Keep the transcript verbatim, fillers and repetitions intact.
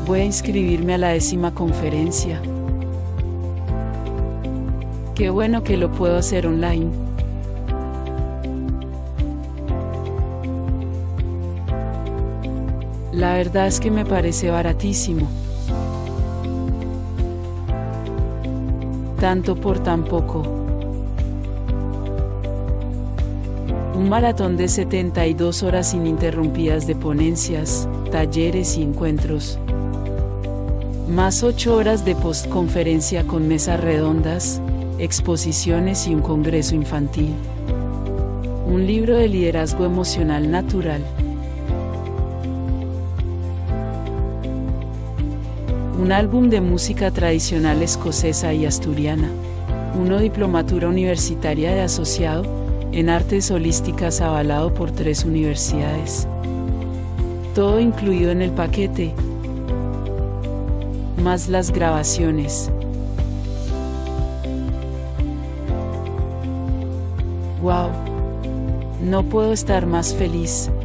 Voy a inscribirme a la décima conferencia. Qué bueno que lo puedo hacer online. La verdad es que me parece baratísimo. Tanto por tan poco. Un maratón de setenta y dos horas ininterrumpidas de ponencias, talleres y encuentros. Más ocho horas de postconferencia con mesas redondas, exposiciones y un congreso infantil. Un libro de liderazgo emocional natural. Un álbum de música tradicional escocesa y asturiana. Una diplomatura universitaria de asociado en artes holísticas avalado por tres universidades. Todo incluido en el paquete, más las grabaciones. ¡Wow! No puedo estar más feliz.